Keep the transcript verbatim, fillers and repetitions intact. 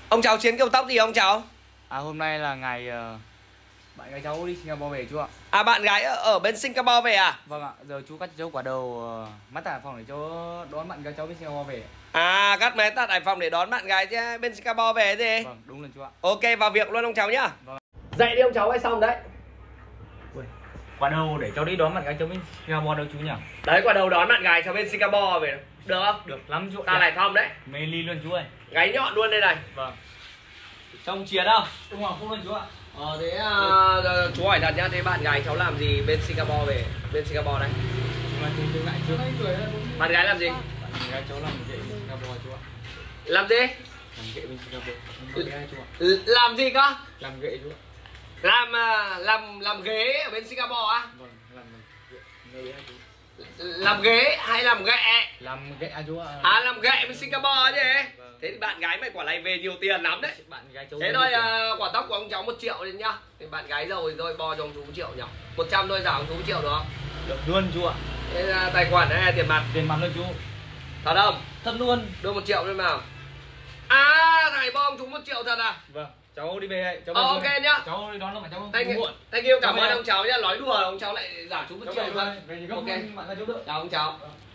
Ông cháu Chiến Kiều Tóc gì ông cháu? À hôm nay là ngày uh, bạn gái cháu đi Singapore về chú ạ. À bạn gái ở, ở bên Singapore về à? Vâng ạ, giờ chú cắt cháu quả đầu uh, mắt tại Hải Phòng để cháu đón bạn gái cháu bên Singapore về. À cắt máy tại Hải Phòng để đón bạn gái bên Singapore về gì? Vâng, đúng rồi chú ạ. Ok, vào việc luôn ông cháu nhá. Vâng. Dậy đi ông cháu hay xong đấy. Ui, quả đầu để cháu đi đón bạn gái cháu bên Singapore đâu chú nhỉ? Đấy, quả đầu đón bạn gái cháu bên Singapore về. Được không? Được lắm chú. Ta Hải Phòng đấy. Mê ly luôn chú ơi. Gáy nhọn luôn đây này. Vâng. Trong Chiến không? Đúng rồi, không luôn chú ạ. Ờ thế uh, chú hỏi thật nhá, thế bạn gái cháu làm gì bên Singapore về? Bên Singapore đây. Mà chú tương lại chưa. Bạn gái làm gì? Bạn gái cháu làm ghệ bên Singapore chú ạ. Làm gì? Làm ghệ bên Singapore. Chú ạ. Làm gì cơ? Làm ghệ chú ạ. Làm làm làm ghế ở bên Singapore á? Vâng, làm ghệ chú. Làm ghế hay làm ghệ? Làm ghệ chú ạ. À làm ghệ bên Singapore chứ. Vâng. Thế thì bạn gái mày quả này về nhiều tiền lắm đấy. Bạn gái cháu. Thế thôi, uh, quả tóc của ông cháu một triệu lên nhá. Thì bạn gái giàu thì thôi bo cho ông chú một triệu nhỉ. Một trăm thôi, giảm ông chú một triệu được không? Được luôn chú ạ. Thế uh, tài khoản hay là tiền mặt? Tiền mặt luôn chú. Thật không? Thật luôn. Đưa một triệu lên nào. À thầy bo ông chú một triệu thật à? Vâng. Cháu đi về đây. Cháu ờ, ok về. nhá. Cháu đi đón nó mà cháu Thank muộn. Thank you, cảm Cháu ơn về. ông cháu nhá. Nói đùa ông cháu lại giảm chú một Cháu triệu về thôi. Về thì gấp Ok. bạn gái cháu được. Chào ông cháu.